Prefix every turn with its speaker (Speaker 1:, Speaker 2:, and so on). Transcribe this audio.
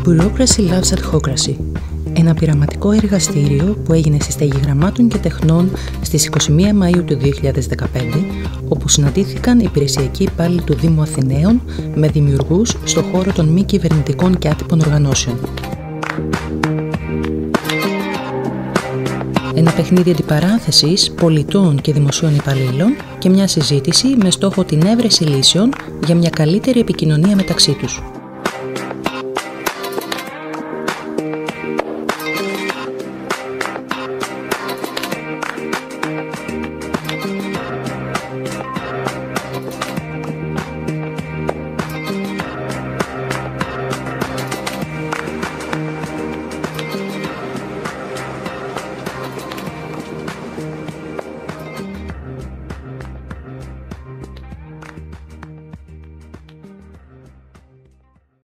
Speaker 1: Bureaucracy Loves Adhocracy, ένα πειραματικό εργαστήριο που έγινε στη Στέγη Γραμμάτων και Τεχνών στις 21 Μαΐου του 2015, όπου συναντήθηκαν υπηρεσιακοί υπάλληλοι του Δήμου Αθηναίων με δημιουργούς στον χώρο των μη κυβερνητικών και άτυπων οργανώσεων. Ένα παιχνίδι αντιπαράθεσης πολιτών και δημοσίων υπαλλήλων και μια συζήτηση με στόχο την έβρεση λύσεων για μια καλύτερη επικοινωνία μεταξύ τους.